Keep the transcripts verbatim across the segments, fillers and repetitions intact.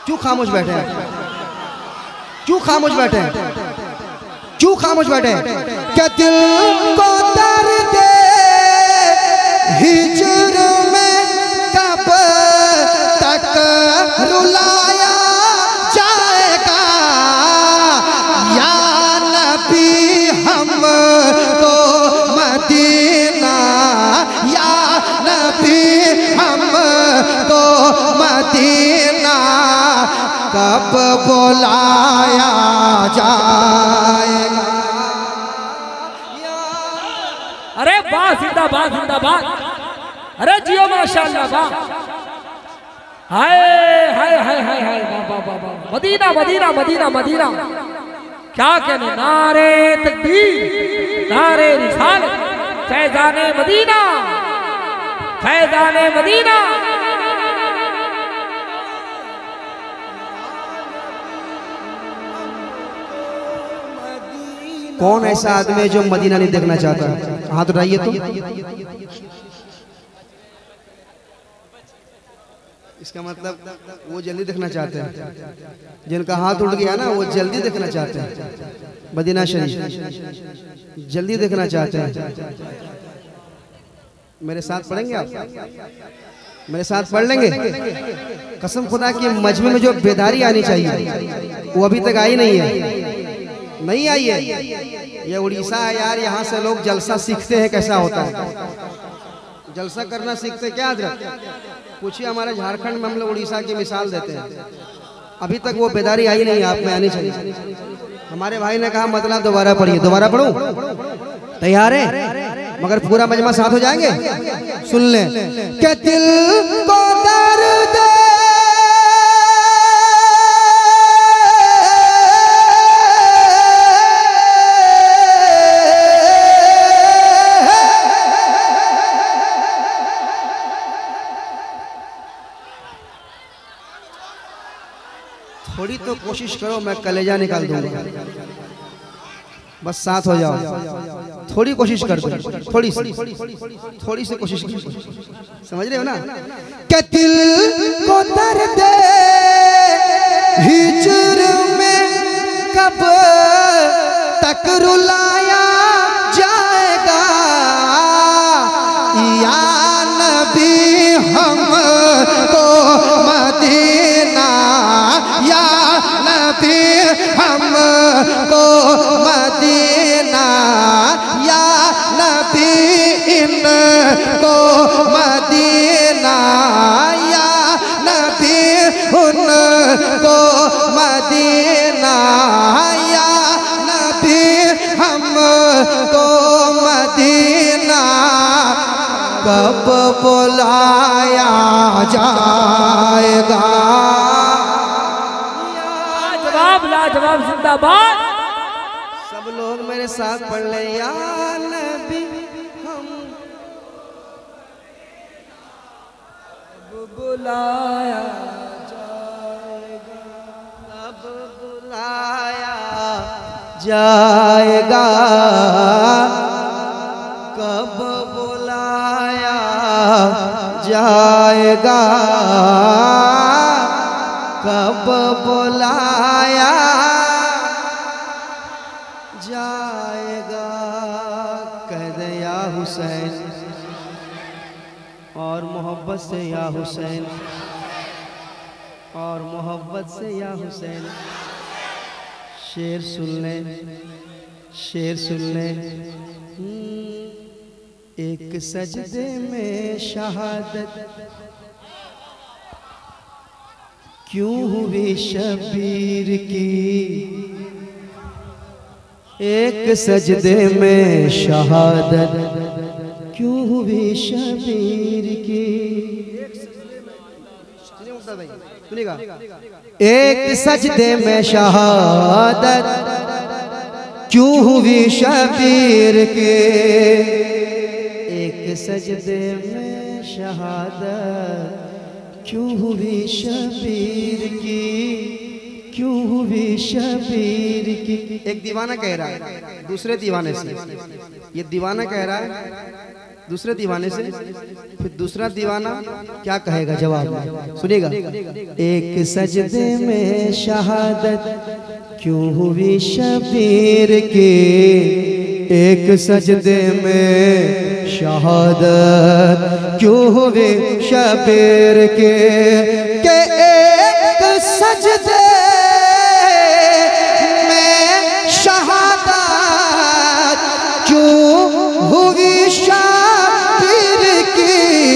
क्यों खामोश बैठे हैं? क्यों खामोश बैठे हैं? क्यों खामोश बैठे हैं? क्या दिल को दर्द हिज्र में कब तक रुलाया जाएगा? या नबी हमको मदीना, या नबी हमको मदीना कब बुलाया जाएगा? अरे वाह, जिंदाबाद जिंदाबाद, अरे जियो माशाअल्लाह, वाह, हाय हाय हाय हाय हाय, वाह वाह वाह, मदीना मदीना मदीना मदीना, क्या कहने, नारे तकबीर, नारे रिसालत, फैजाने मदीना, फैजाने मदीना। कौन ऐसा आदमी है जो मदीना नहीं देखना चाहता? हाथ उठाइए तो। इसका मतलब वो जल्दी देखना चाहते हैं। जिनका हाथ उठ गया ना वो जल्दी देखना चाहते हैं मदीना शरीफ, जल्दी देखना चाहते हैं। मेरे साथ पढ़ेंगे आप? मेरे साथ पढ़ लेंगे? कसम खुदा की मजमे में जो बेदारी आनी चाहिए वो अभी तक आई नहीं है, नहीं आई है। ये उड़ीसा है यार, यहाँ से लोग जलसा सीखते हैं कैसा होता है, जलसा करना सीखते क्या हजरत? पूछिए, हमारे झारखंड में हम लोग उड़ीसा की मिसाल देते हैं, अभी तक वो बेदारी आई नहीं है, आप में आनी चाहिए। हमारे भाई ने कहा मतलब दोबारा पढ़िए, दोबारा पढ़ूं? तैयार है? मगर पूरा मजमा साथ हो जाएंगे, सुन ले। क्या दिल को दर्द थोड़ी तो कोशिश करो, मैं कलेजा निकाल दूंगा, बस साथ हो जाओ। थोड़ी कोशिश कर दो, थोड़ी सी थोड़ी सी कोशिश कर, समझ रहे हो ना? क्या दिल को दर्द हिज्र में कब तक रुलाया जाएगा? या नबी हमको मदीना, या नबी हमको मदीना, या नबी इनको मदीना, या नबी उनको मदीना, या नबी हमको मदीना कब बुलाया जाएगा? जवाब लाजवाब, जिंदाबाद। सब लोग मेरे साथ पढ़ ले, या नबी हम कब बुलाया जाएगा, कब बुलाया जाएगा, कब बुलाया जाएगा, कब बुलाया जाएगा? कह दे या हुसैन, और मोहब्बत से या हुसैन, और मोहब्बत से या हुसैन। शेर सुन ले, शेर सुन ले। एक सजदे में शहादत क्यों हुई शबीर की? एक सजदे में शहादत क्यों हुई शबीर की? एक सजदे में शहादत क्यों हुई शबीर के? एक सजदे में शहादत क्यों हुई शबीर की? क्यों हुई शबीर की? एक दीवाना कह रहा है दूसरे दीवाने से, ये दीवाना कह रहा है दूसरे दीवाने से, फिर दूसरा दीवाना क्या कहेगा जवाब में, सुनिएगा। एक सजदे में शहादत क्यों हुई शबीर की, एक सजदे में शहादत क्यों हुई शबीर के, के एक सजदे में शहादत क्यों हुई शबीर की,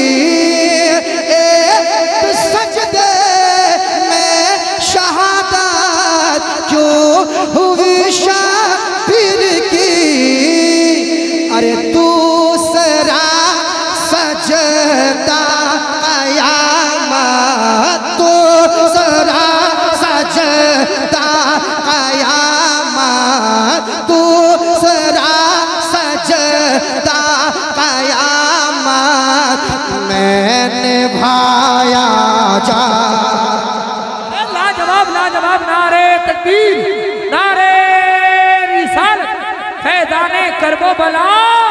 एक सजदे में शहादत क्यों हुई शबीर की, अरे दूसरा सजदा कयामत, दूसरा सजदा कयामत, दूसरा सजदा कयामत मैंने भाया जा। लाजवाब लाजवाब, नारे तकबीर, नारे रिसालत, फैज़ाने करबो बला।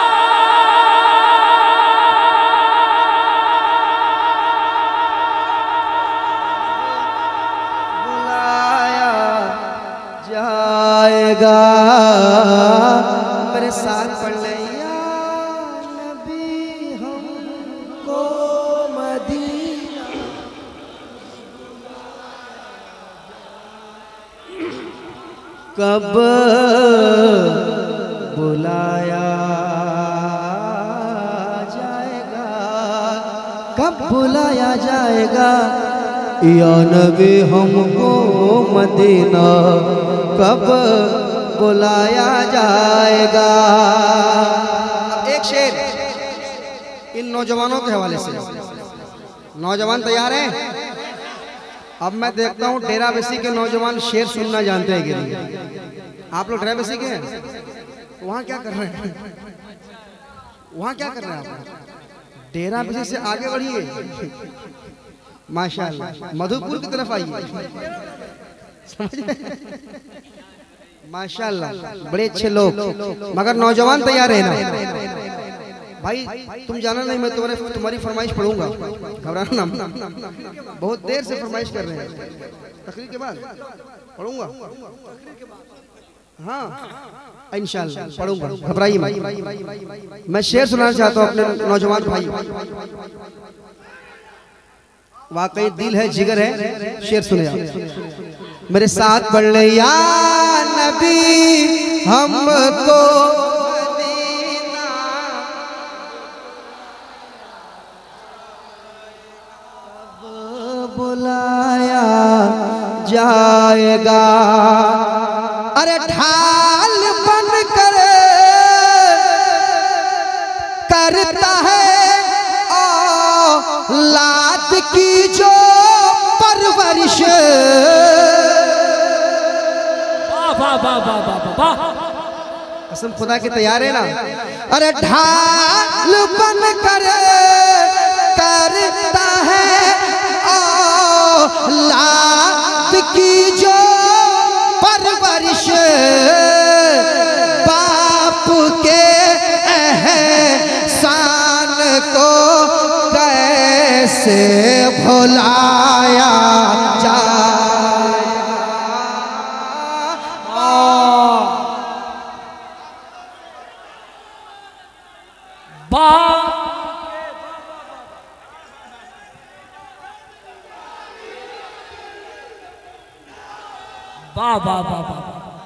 बुलाया जाएगा, मेरे साथ पढ़ ले, या नबी हमको मदीना, कब बुलाया जाएगा, कब बुलाया जाएगा, या नबी हमको मदीना, कब बुलाया जाएगा। एक शेर इन नौजवानों के हवाले से, नौजवान तैयार हैं? अब मैं देखता हूँ डेरा बेसी के नौजवान शेर सुनना जानते हैं कि नहीं। आप लोग डेरा बेसी के हैं, वहाँ क्या कर रहे हैं, वहाँ क्या कर रहे हैं आप? डेरा बेसी से आगे बढ़िए, माशाल्लाह, मधुपुर की तरफ आइए, माशाल्लाह, बड़े अच्छे लोग, मगर नौजवान तैयार है ना भाई? तुम जाना नहीं, मैं तुम्हारे तुम्हारी फरमाइश पढ़ूंगा, घबराना ना, बहुत देर से फरमाइश कर रहे हैं, तकरीर के बाद पढ़ूंगा, हाँ इंशाल्लाह पढ़ूंगा, घबराइए मत। मैं शेर सुनाना चाहता हूँ अपने नौजवान भाई, वाकई दिल है, जिगर है, शेर सुने आप मेरे साथ। पढ़ ले, या नबी हमको मदीना, कब बुलाया जाएगा, अरे ढाल बन कर करता है औलाद की जो परवरिश, वाह वाह वाह वाह वाह, कसम खुदा की तैयार है ना? अरे ढाल बन कर करता है औलाद की जो परवरिश, बाप के एहसान को कैसे भुलाया जाए। वाह वाह वाह वाह,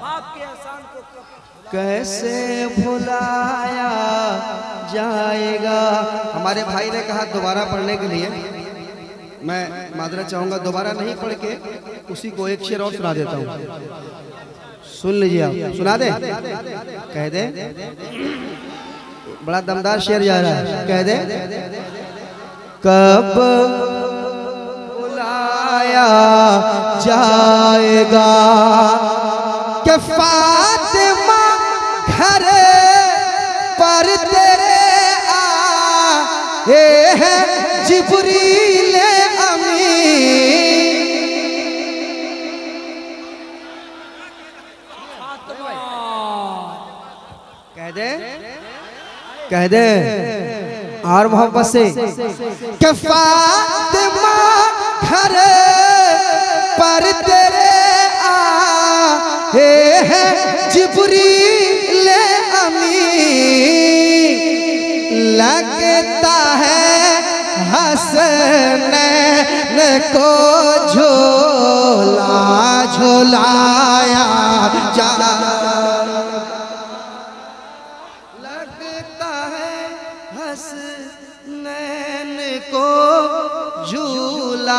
कैसे भुलाया जाएगा। हमारे भाई ने कहा दोबारा पढ़ने के लिए, मैं माजरत चाहूंगा, दोबारा नहीं पढ़ के उसी को एक शेर और सुना देता हूँ, सुन लीजिए आप। सुना दे, कह दे, बड़ा दमदार शेर जा रहा है, कह दे। कब बुलाया जाएगा कि फातिमा घर पर तेरे आए हैं जिब्रील अमीन। कह दे, कह दे और मोहब्बत से कि फातिमा घर पर तेरे आए हैं जिब्रील अमीन, लगता है हसनैन को झोला झोलाया जा, लगता है हसनैन को झूला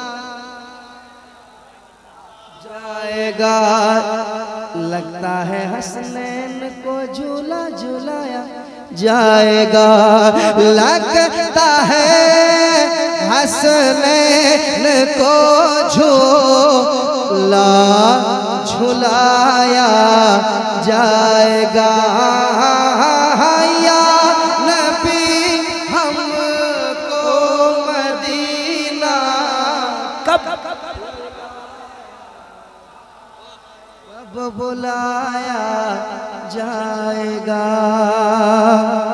जाएगा, लगता है हसनैन को झूला झूलाया जाएगा, लगता है हसनैन को झूला झुलाया जाएगा। या नबी हमको मदीना कब कब बुलाया जाएगा।